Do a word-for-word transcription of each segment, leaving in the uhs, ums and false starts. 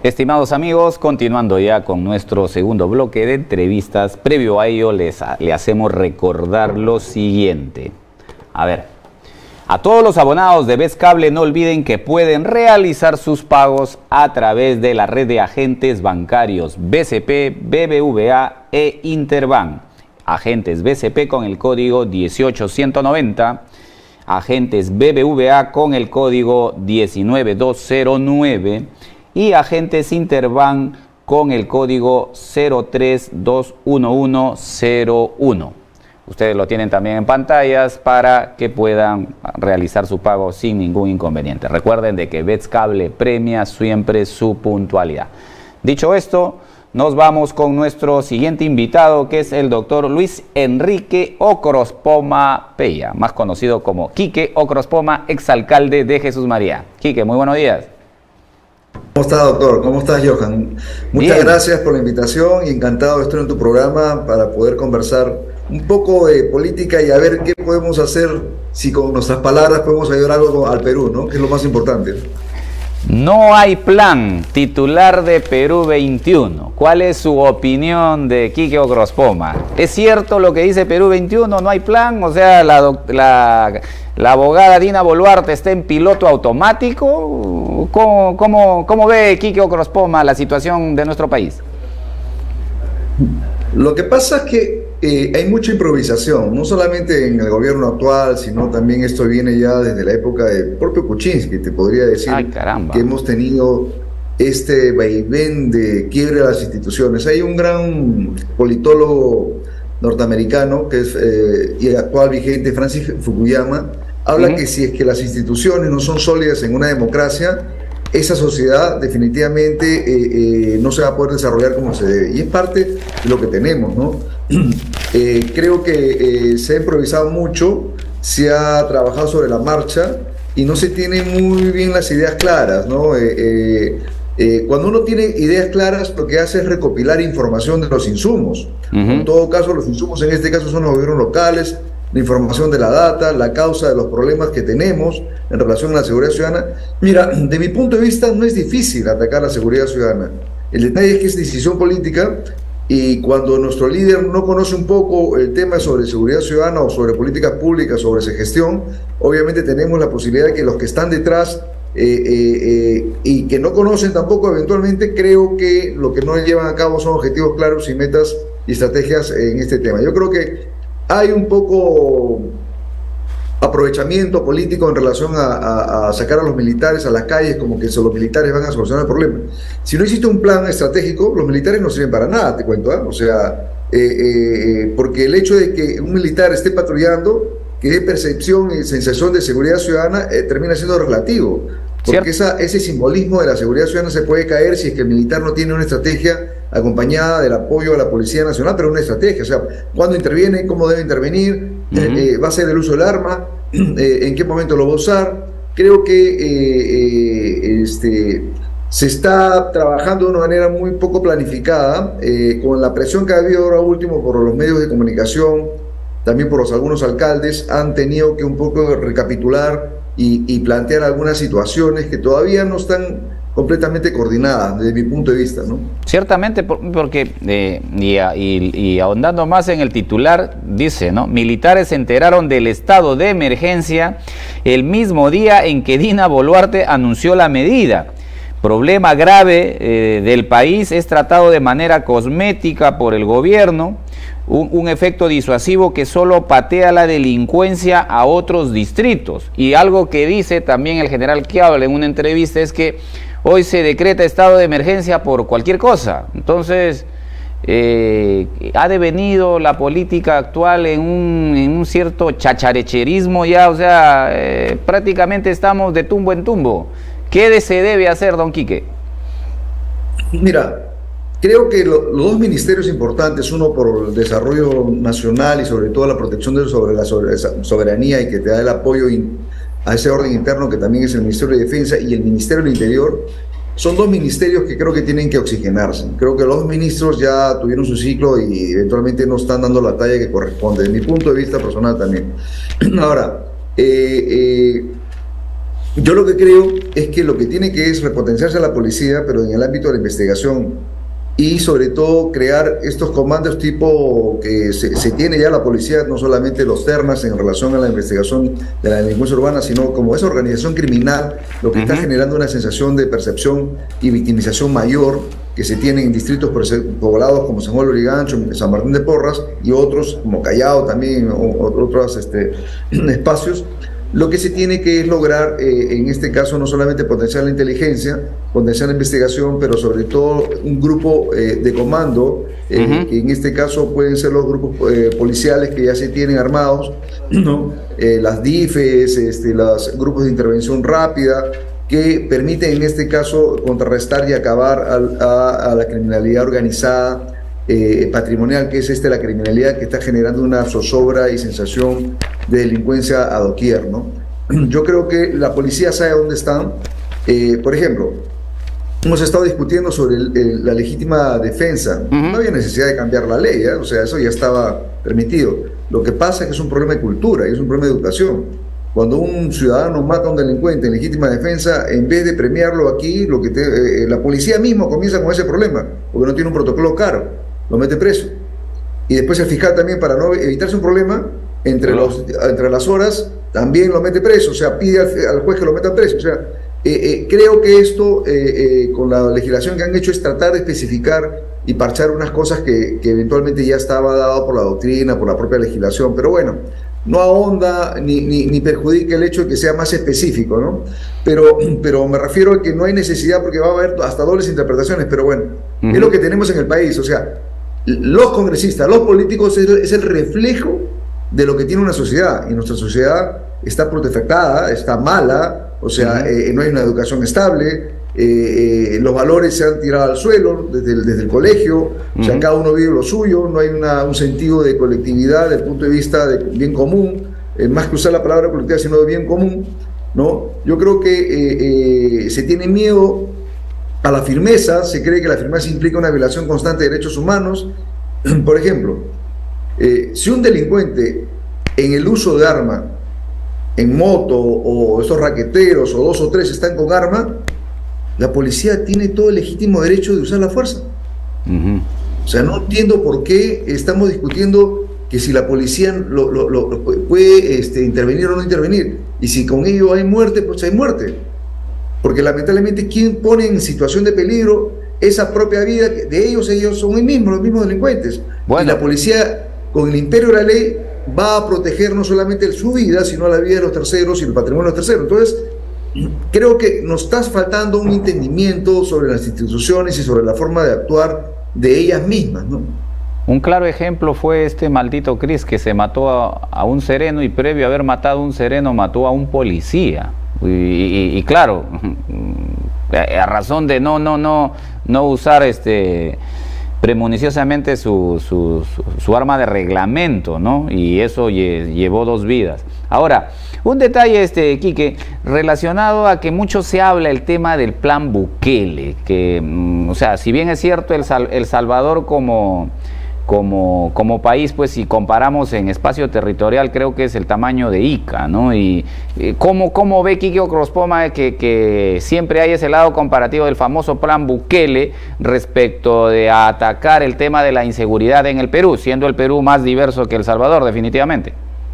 Estimados amigos, continuando ya con nuestro segundo bloque de entrevistas, previo a ello les le hacemos recordar lo siguiente. A ver, a todos los abonados de Vez Cable no olviden que pueden realizar sus pagos a través de la red de agentes bancarios B C P, B B V A e Interbank. Agentes B C P con el código dieciocho ciento noventa, agentes B B V A con el código diecinueve mil doscientos nueve y agentes Interbank con el código cero tres dos uno uno cero uno. Ustedes lo tienen también en pantallas para que puedan realizar su pago sin ningún inconveniente. Recuerden de que Vez Cable premia siempre su puntualidad. Dicho esto, nos vamos con nuestro siguiente invitado, que es el doctor Luis Enrique Ocrospoma Peya, más conocido como Quique Ocrospoma, exalcalde de Jesús María. Quique, muy buenos días. ¿Cómo estás, doctor? ¿Cómo estás, Johan? Muchas Bien. Gracias por la invitación y encantado de estar en tu programa para poder conversar un poco de política y a ver qué podemos hacer, si con nuestras palabras podemos ayudar algo al Perú, ¿no? Que es lo más importante. No hay plan, titular de Perú veintiuno. ¿Cuál es su opinión de Quique Ocrospoma? ¿Es cierto lo que dice Perú veintiuno? ¿No hay plan? O sea, la, la, la abogada Dina Boluarte está en piloto automático. ¿Cómo, cómo, cómo ve Quique Ocrospoma la situación de nuestro país? Lo que pasa es que eh, hay mucha improvisación, no solamente en el gobierno actual, sino también esto viene ya desde la época del propio Kuczynski, te podría decir. Ay, caramba. Que hemos tenido este vaivén de quiebre de las instituciones. Hay un gran politólogo norteamericano que es eh, y actual vigente, Francis Fukuyama, habla uh-huh. que si es que las instituciones no son sólidas en una democracia, esa sociedad definitivamente eh, eh, no se va a poder desarrollar como se debe. Y es parte de lo que tenemos, ¿no? Eh, creo que eh, se ha improvisado mucho, se ha trabajado sobre la marcha y no se tienen muy bien las ideas claras, ¿no? Eh, eh, eh, cuando uno tiene ideas claras, lo que hace es recopilar información de los insumos. Uh-huh. En todo caso, los insumos en este caso son los gobiernos locales, la información de la data, la causa de los problemas que tenemos en relación a la seguridad ciudadana. Mira, de mi punto de vista no es difícil atacar la seguridad ciudadana. El detalle es que es decisión política y cuando nuestro líder no conoce un poco el tema sobre seguridad ciudadana o sobre políticas públicas, sobre esa gestión, obviamente tenemos la posibilidad de que los que están detrás eh, eh, eh, y que no conocen tampoco eventualmente, creo que lo que no llevan a cabo son objetivos claros y metas y estrategias en este tema. Yo creo que hay un poco aprovechamiento político en relación a, a, a sacar a los militares a las calles como que los militares van a solucionar el problema. Si no existe un plan estratégico, los militares no sirven para nada, te cuento, ¿eh? O sea, eh, eh, porque el hecho de que un militar esté patrullando, que dé percepción y sensación de seguridad ciudadana, eh, termina siendo relativo. Porque esa, ese simbolismo de la seguridad ciudadana se puede caer si es que el militar no tiene una estrategia acompañada del apoyo a la Policía Nacional, pero una estrategia, o sea, cuándo interviene, cómo debe intervenir, uh-huh. eh, eh, va a ser el uso del arma, eh, en qué momento lo va a usar. Creo que eh, eh, este, se está trabajando de una manera muy poco planificada, eh, con la presión que ha habido ahora último por los medios de comunicación, también por los algunos alcaldes, han tenido que un poco recapitular y, y plantear algunas situaciones que todavía no están completamente coordinadas desde mi punto de vista, ¿no? Ciertamente, porque, eh, y, y, y ahondando más en el titular, dice, ¿no? Militares se enteraron del estado de emergencia el mismo día en que Dina Boluarte anunció la medida. Problema grave eh, del país es tratado de manera cosmética por el gobierno, un, un efecto disuasivo que solo patea la delincuencia a otros distritos. Y algo que dice también el general Quiabla en una entrevista es que hoy se decreta estado de emergencia por cualquier cosa. Entonces, eh, ha devenido la política actual en un, en un cierto chacharecherismo ya, o sea, eh, prácticamente estamos de tumbo en tumbo. ¿Qué se debe hacer, don Quique? Mira, creo que lo, los dos ministerios importantes, uno por el desarrollo nacional y sobre todo la protección de sobre la soberanía y que te da el apoyo in, a ese orden interno que también es el Ministerio de Defensa y el Ministerio del Interior, son dos ministerios que creo que tienen que oxigenarse. Creo que los dos ministros ya tuvieron su ciclo y eventualmente no están dando la talla que corresponde, desde mi punto de vista personal también. Ahora, eh, eh, Yo lo que creo es que lo que tiene que es repotenciarse a la policía, pero en el ámbito de la investigación, y sobre todo crear estos comandos tipo que se, se tiene ya la policía, no solamente los ternas en relación a la investigación de la delincuencia urbana, sino como esa organización criminal, lo que uh-huh. está generando una sensación de percepción y victimización mayor que se tiene en distritos poblados como San Juan de Lurigancho, San Martín de Porras y otros como Callao también, o, o, otros este, espacios. Lo que se tiene que es lograr, eh, en este caso, no solamente potenciar la inteligencia, potenciar la investigación, pero sobre todo un grupo eh, de comando, eh, uh-huh. que en este caso pueden ser los grupos eh, policiales que ya se tienen armados, ¿no? eh, las D I F E S, este, los grupos de intervención rápida, que permiten en este caso contrarrestar y acabar a, a, a la criminalidad organizada, Eh, patrimonial, que es este, la criminalidad que está generando una zozobra y sensación de delincuencia a doquier, ¿no? Yo creo que la policía sabe dónde están. Eh, por ejemplo, hemos estado discutiendo sobre el, el, la legítima defensa. Uh-huh. No había necesidad de cambiar la ley, ¿eh? O sea, eso ya estaba permitido. Lo que pasa es que es un problema de cultura y es un problema de educación. Cuando un ciudadano mata a un delincuente en legítima defensa, en vez de premiarlo aquí, lo que te, eh, la policía mismo comienza con ese problema, porque no tiene un protocolo claro. Lo mete preso. Y después el fiscal también, para no evitarse un problema, entre, los, entre las horas, también lo mete preso. O sea, pide al, al juez que lo meta preso. O sea, eh, eh, creo que esto, eh, eh, con la legislación que han hecho, es tratar de especificar y parchar unas cosas que, que eventualmente ya estaba dado por la doctrina, por la propia legislación. Pero bueno, no ahonda ni, ni, ni perjudica el hecho de que sea más específico, ¿no? Pero, pero me refiero a que no hay necesidad, porque va a haber hasta dobles interpretaciones. Pero bueno, uh-huh. es lo que tenemos en el país. O sea, los congresistas, los políticos es, es el reflejo de lo que tiene una sociedad, y nuestra sociedad está protefactada, está mala, o sea, uh-huh. eh, no hay una educación estable, eh, eh, los valores se han tirado al suelo desde el, desde el colegio, uh-huh. o sea, cada uno vive lo suyo, no hay una, un sentido de colectividad desde el punto de vista de bien común, eh, más que usar la palabra colectiva, sino de bien común, ¿no? Yo creo que eh, eh, se tiene miedo a la firmeza, se cree que la firmeza implica una violación constante de derechos humanos. Por ejemplo, eh, si un delincuente en el uso de arma, en moto, o esos raqueteros, o dos o tres están con arma, la policía tiene todo el legítimo derecho de usar la fuerza. Uh-huh. O sea, no entiendo por qué estamos discutiendo que si la policía lo, lo, lo, puede este, intervenir o no intervenir, y si con ello hay muerte, pues hay muerte. Porque lamentablemente quien pone en situación de peligro esa propia vida de ellos, ellos son los mismos, los mismos delincuentes. Bueno. Y la policía, con el imperio de la ley, va a proteger no solamente su vida, sino la vida de los terceros y el patrimonio de los terceros. Entonces, creo que nos está faltando un entendimiento sobre las instituciones y sobre la forma de actuar de ellas mismas, ¿no? Un claro ejemplo fue este maldito Cris, que se mató a, a un sereno, y previo a haber matado a un sereno mató a un policía. Y, y, y claro, a razón de no no no no usar este premuniciosamente su, su, su, su arma de reglamento, ¿no? Y eso lle, llevó dos vidas. Ahora, un detalle, este Quique, relacionado a que mucho se habla el tema del plan Bukele, que, o sea, si bien es cierto el, Sal, el Salvador como Como, como país, pues si comparamos en espacio territorial, creo que es el tamaño de Ica, ¿no? Y, y ¿cómo, cómo ve Quique Ocrospoma que, que siempre hay ese lado comparativo del famoso plan Bukele respecto de atacar el tema de la inseguridad en el Perú, siendo el Perú más diverso que El Salvador, definitivamente?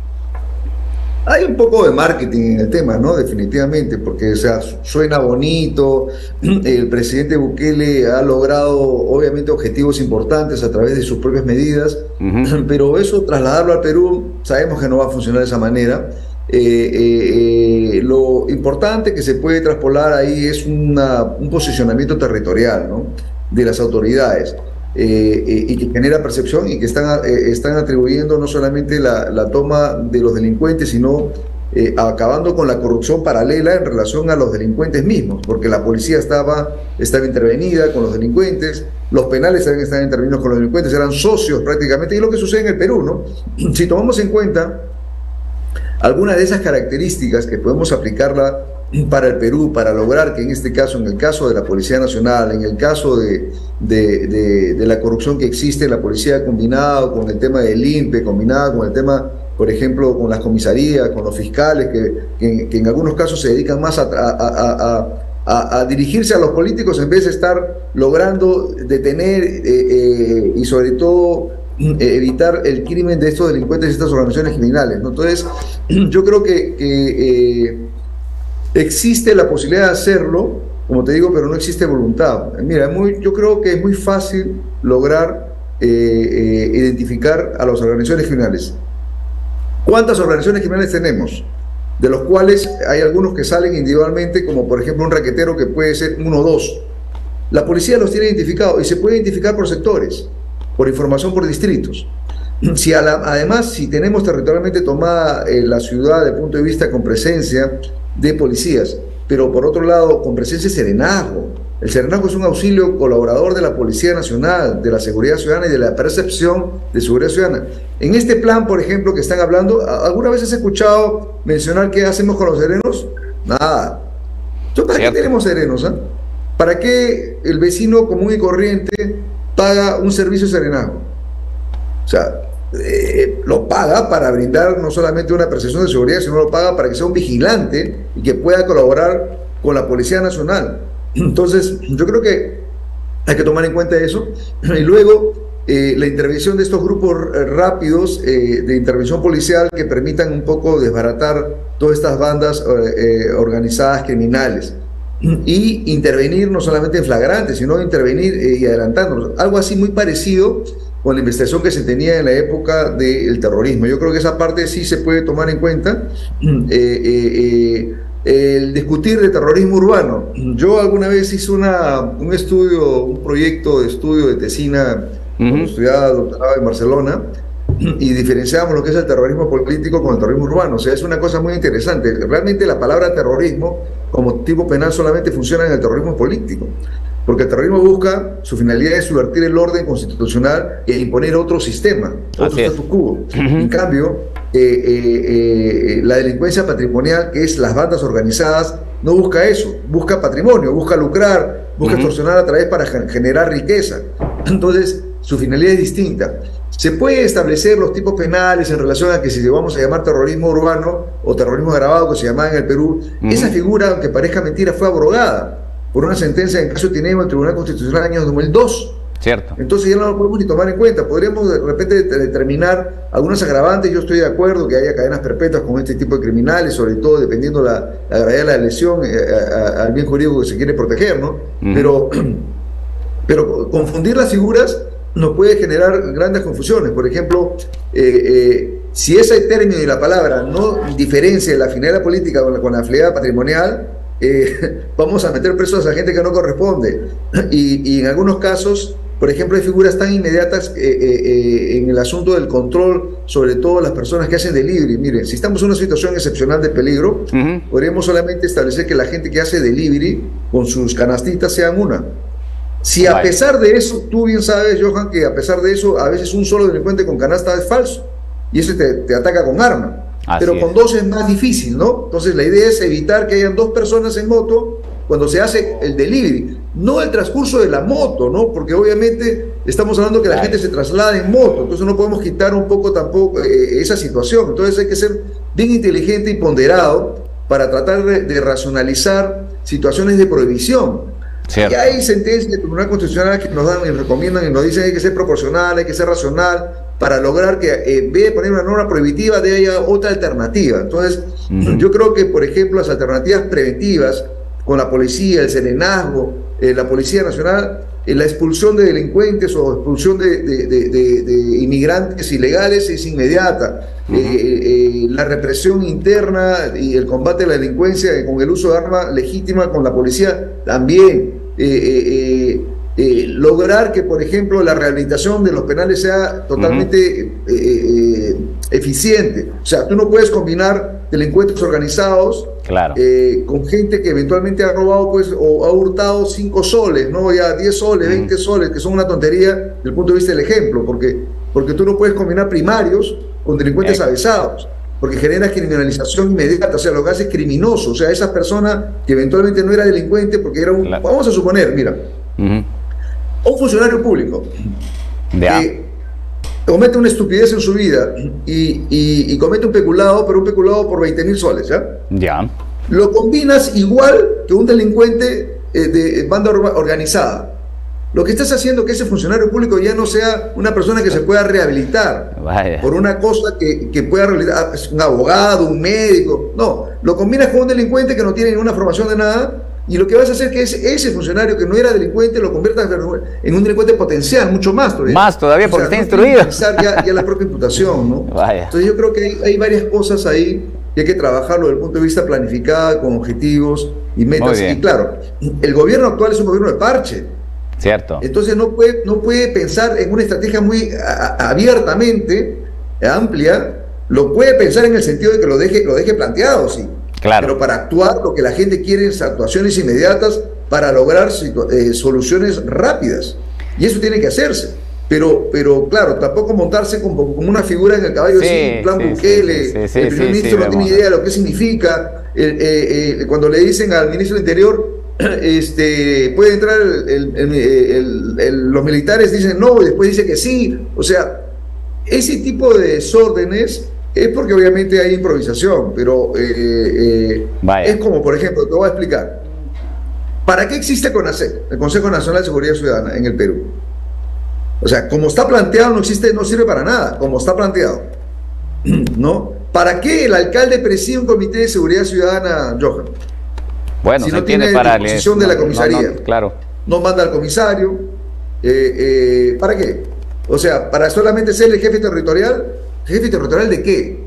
Hay un poco de marketing en el tema, ¿no? Definitivamente, porque, o sea, suena bonito. El presidente Bukele ha logrado, obviamente, objetivos importantes a través de sus propias medidas, uh-huh. pero eso, trasladarlo al Perú, sabemos que no va a funcionar de esa manera. Eh, eh, eh, lo importante que se puede traspolar ahí es una, un posicionamiento territorial, ¿no? De las autoridades. Eh, eh, y que genera percepción, y que están, eh, están atribuyendo no solamente la, la toma de los delincuentes, sino eh, acabando con la corrupción paralela en relación a los delincuentes mismos, porque la policía estaba, estaba intervenida con los delincuentes, los penales también estaban intervenidos con los delincuentes, eran socios prácticamente, y es lo que sucede en el Perú, ¿no? Si tomamos en cuenta algunas de esas características que podemos aplicarla para el Perú, para lograr que en este caso, en el caso de la Policía Nacional, en el caso de, de, de, de la corrupción que existe en la policía, combinado con el tema del I N P E, combinado con el tema por ejemplo, con las comisarías, con los fiscales, que, que, que en algunos casos se dedican más a, a, a, a, a dirigirse a los políticos en vez de estar logrando detener eh, eh, y sobre todo eh, evitar el crimen de estos delincuentes y estas organizaciones criminales, ¿no? Entonces, yo creo que, que eh, existe la posibilidad de hacerlo, como te digo, pero no existe voluntad. Mira, muy, yo creo que es muy fácil lograr eh, eh, identificar a las organizaciones criminales. ¿Cuántas organizaciones criminales tenemos? De los cuales hay algunos que salen individualmente, como por ejemplo un raquetero que puede ser uno o dos. La policía los tiene identificados y se puede identificar por sectores, por información por distritos. Si a la, además, si tenemos territorialmente tomada eh, la ciudad desde el punto de vista con presencia de policías, pero por otro lado con presencia de serenazgo. El serenazgo es un auxilio colaborador de la Policía Nacional, de la seguridad ciudadana y de la percepción de seguridad ciudadana. En este plan, por ejemplo, que están hablando, ¿alguna vez has escuchado mencionar qué hacemos con los serenos? Nada. Entonces, ¿para Cierto. qué tenemos serenos? ¿eh? ¿Para qué el vecino común y corriente paga un servicio de serenazgo? O sea, eh, lo paga para brindar no solamente una percepción de seguridad, sino lo paga para que sea un vigilante y que pueda colaborar con la Policía Nacional. Entonces, yo creo que hay que tomar en cuenta eso. Y luego, eh, la intervención de estos grupos eh, rápidos eh, de intervención policial que permitan un poco desbaratar todas estas bandas eh, eh, organizadas criminales. Y intervenir no solamente en flagrantes, sino intervenir eh, y adelantándonos. Algo así muy parecido con la investigación que se tenía en la época del terrorismo. Yo creo que esa parte sí se puede tomar en cuenta. Eh, eh, eh, el discutir de terrorismo urbano. Yo alguna vez hice una, un estudio, un proyecto de estudio de tesina, uh-huh. cuando estudiaba doctorado en Barcelona, y diferenciamos lo que es el terrorismo político con el terrorismo urbano. O sea, es una cosa muy interesante. Realmente la palabra terrorismo como tipo penal solamente funciona en el terrorismo político, porque el terrorismo busca, su finalidad es subvertir el orden constitucional e imponer otro sistema, otro status quo. Uh-huh. En cambio, eh, eh, eh, la delincuencia patrimonial, que es las bandas organizadas, no busca eso, busca patrimonio, busca lucrar, busca uh-huh. extorsionar a través para generar riqueza. Entonces, su finalidad es distinta. Se puede establecer los tipos penales en relación a que si le vamos a llamar terrorismo urbano o terrorismo agravado, que se llamaba en el Perú, uh-huh. esa figura, aunque parezca mentira, fue abrogada por una sentencia en caso de Tineo del Tribunal Constitucional del año dos mil dos. Cierto. Entonces ya no lo podemos ni tomar en cuenta. Podríamos de repente determinar algunos agravantes. Yo estoy de acuerdo que haya cadenas perpetuas con este tipo de criminales, sobre todo dependiendo la, la gravedad de la lesión eh, a, a, al bien jurídico que se quiere proteger, ¿no? Uh-huh. Pero, pero confundir las figuras nos puede generar grandes confusiones. Por ejemplo, eh, eh, si ese término y la palabra no diferencia la finalidad política con la, con la finalidad patrimonial, eh, vamos a meter presos a esa gente que no corresponde. Y, y en algunos casos, por ejemplo, hay figuras tan inmediatas eh, eh, en el asunto del control, sobre todo las personas que hacen delivery. Miren, si estamos en una situación excepcional de peligro, uh-huh. podríamos solamente establecer que la gente que hace delivery con sus canastitas sean una. Si a pesar de eso, tú bien sabes, Johan, que a pesar de eso, a veces un solo delincuente con canasta es falso, y ese te, te ataca con arma. Así pero con es. dos es más difícil, ¿no? Entonces la idea es evitar que hayan dos personas en moto cuando se hace el delivery, no el transcurso de la moto, ¿no? Porque obviamente estamos hablando que la Ay. gente se traslada en moto, entonces no podemos quitar un poco tampoco eh, esa situación. Entonces hay que ser bien inteligente y ponderado para tratar de, de racionalizar situaciones de prohibición. Cierto. Y hay sentencias del Tribunal Constitucional que nos dan y recomiendan y nos dicen que hay que ser proporcional, hay que ser racional, para lograr que eh, en vez de poner una norma prohibitiva, de haya otra alternativa. Entonces, uh-huh. yo creo que, por ejemplo, las alternativas preventivas con la policía, el serenazgo, eh, la Policía Nacional, eh, la expulsión de delincuentes o expulsión de, de, de, de, de inmigrantes ilegales es inmediata. Uh-huh. eh, eh, la represión interna y el combate a la delincuencia eh, con el uso de arma legítima con la policía también. Eh, eh, eh, eh, lograr que, por ejemplo, la rehabilitación de los penales sea totalmente uh-huh. eh, eh, eficiente. O sea, tú no puedes combinar delincuentes organizados claro. eh, con gente que eventualmente ha robado pues o ha hurtado cinco soles, ¿no? Ya diez soles, uh-huh. veinte soles, que son una tontería desde el punto de vista del ejemplo, porque, porque tú no puedes combinar primarios con delincuentes eh. avesados, porque genera criminalización inmediata, o sea, lo que hace es criminoso. O sea, esa persona que eventualmente no era delincuente porque era un... Claro. Vamos a suponer, mira, uh-huh. un funcionario público, que, comete una estupidez en su vida y, y, y comete un peculado, pero un peculado por veinte mil soles, ¿ya? Ya. Lo combinas igual que un delincuente eh, de banda organizada. Lo que estás haciendo es que ese funcionario público ya no sea una persona que se pueda rehabilitar Vaya. por una cosa que, que pueda rehabilitar, un abogado, un médico. No, lo combinas con un delincuente que no tiene ninguna formación de nada, y lo que vas a hacer es que ese, ese funcionario que no era delincuente lo conviertas en un delincuente potencial, mucho más todavía. Más todavía, porque o sea, está no instruido. Ya, ya la propia imputación, ¿no? Vaya. Entonces yo creo que hay, hay varias cosas ahí que hay que trabajarlo desde el punto de vista planificado, con objetivos y metas. Y claro, el gobierno actual es un gobierno de parche. Cierto. Entonces no puede, no puede pensar en una estrategia muy a, abiertamente, amplia, lo puede pensar en el sentido de que lo deje, lo deje planteado, sí. Claro. Pero para actuar, lo que la gente quiere es actuaciones inmediatas para lograr eh, soluciones rápidas. Y eso tiene que hacerse. Pero, pero claro, tampoco montarse como, como una figura en el caballo, sí, así, en plan sí, Bukele, sí, sí, sí, el primer sí, ministro sí, no tiene idea de lo que significa. Eh, eh, eh, cuando le dicen al ministro del Interior, este, puede entrar el, el, el, el, el, los militares, dicen no, y después dice que sí. O sea, ese tipo de desórdenes es porque obviamente hay improvisación, pero eh, eh, es como, por ejemplo, te voy a explicar. ¿Para qué existe CONASEC, el Consejo Nacional de Seguridad Ciudadana, en el Perú? O sea, como está planteado, no existe, no sirve para nada, como está planteado, ¿no? ¿Para qué el alcalde preside un comité de seguridad ciudadana, Johan? Bueno, si se no tiene tiene para disposición de la comisaría, no, no, claro. No manda al comisario, eh, eh, ¿para qué? O sea, para solamente ser el jefe territorial. ¿Jefe territorial de qué?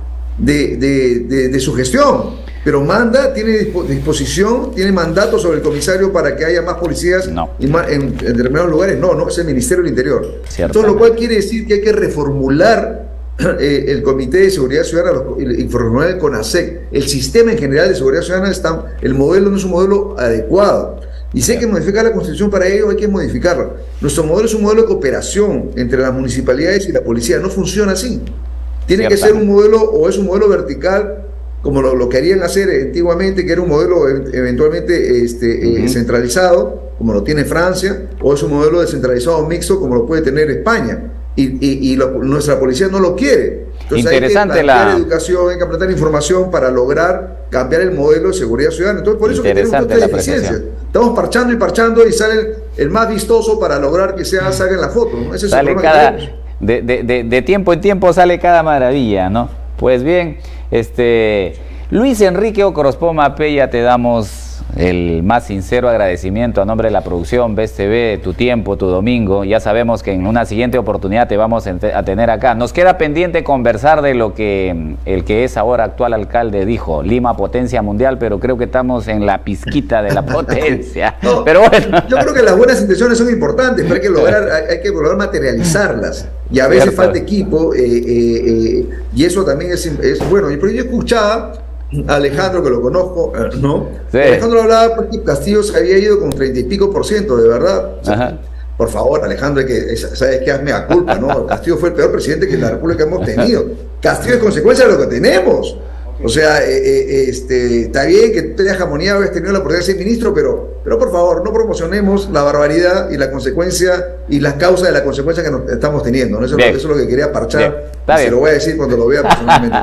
De, de, de, de su gestión, pero manda, tiene disposición, tiene mandato sobre el comisario para que haya más policías no. y más, en, en determinados lugares. No, no, es el Ministerio del Interior. Entonces, lo cual quiere decir que hay que reformular eh, el Comité de Seguridad Ciudadana y reformular el CONASEC. El sistema en general de seguridad ciudadana está, el modelo no es un modelo adecuado. Y si hay que modificar la Constitución para ello, hay que modificarla. Nuestro modelo es un modelo de cooperación entre las municipalidades y la policía. No funciona así. Tiene que ser un modelo, o es un modelo vertical, como lo, lo querían hacer antiguamente, que era un modelo eventualmente este, uh-huh. eh, centralizado, como lo tiene Francia, o es un modelo descentralizado mixto, como lo puede tener España. Y, y, y lo, nuestra policía no lo quiere. Entonces Interesante hay que plantear la... educación, hay que plantear información para lograr cambiar el modelo de seguridad ciudadana. Entonces, por eso que tenemos tantas deficiencias. Estamos parchando y parchando y sale el, el más vistoso para lograr que sea, salga en la foto, ¿no? Ese es sale el cada, de, de, de, de tiempo en tiempo sale cada maravilla, ¿no? Pues bien, este Luis Enrique Ocorospoma Pella, te damos el más sincero agradecimiento a nombre de la producción B E S T V, tu tiempo, tu domingo. Ya sabemos que en una siguiente oportunidad te vamos a tener acá. Nos queda pendiente conversar de lo que el que es ahora actual alcalde dijo, Lima potencia mundial, pero creo que estamos en la pizquita de la potencia. No, pero bueno. Yo creo que las buenas intenciones son importantes, pero hay que lograr, hay que lograr materializarlas. Y a veces Cierto. falta equipo, eh, eh, eh, y eso también es, es bueno. Pero yo escuchaba Alejandro, que lo conozco, ¿no? Sí. Alejandro hablaba porque Castillo se había ido con treinta y pico por ciento, de verdad. O sea, Ajá. por favor, Alejandro, hay que, sabes que hazme a culpa, ¿no? Castillo fue el peor presidente que la República hemos tenido. Castillo es consecuencia de lo que tenemos. O sea, eh, eh, este, está bien que tú te hayas jamoneado, hayas tenido la oportunidad de ser ministro, pero, pero por favor, no promocionemos la barbaridad y la consecuencia y las causas de la consecuencia que nos estamos teniendo, ¿no? Eso, eso es lo que quería parchar. Y se lo voy a decir cuando lo vea personalmente.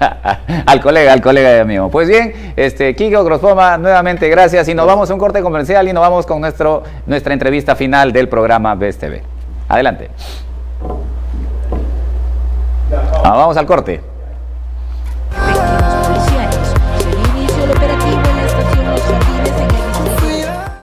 al colega, al colega de amigo. Pues bien, este, Kiko Ocorospoma, nuevamente gracias. Y nos vamos a un corte comercial y nos vamos con nuestro, nuestra entrevista final del programa B E S T V. Adelante. Ah, vamos al corte.